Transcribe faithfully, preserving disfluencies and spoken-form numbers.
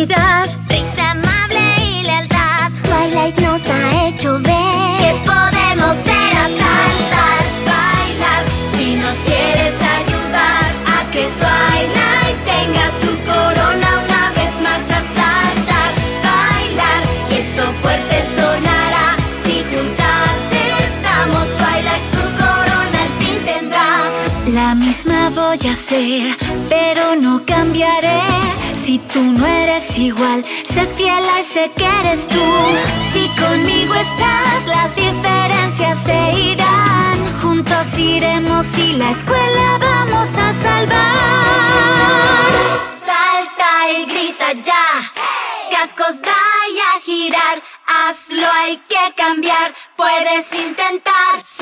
identidad, risa amable y lealtad. Twilight nos ha hecho ver que podemos ser a saltar, bailar. Si nos quieres ayudar a que Twilight tenga su corona una vez más, a saltar, bailar. Esto fuerte sonará. Si juntas estamos, Twilight su corona al fin tendrá. La misma voy a ser, pero no cambiaré. Si tú no eres igual, sé fiel a ese que eres tú. Si conmigo estás, las diferencias se irán. Juntos iremos y la escuela vamos a salvar. Salta y grita ya, cascos vaya a girar. Hazlo, hay que cambiar, puedes intentar.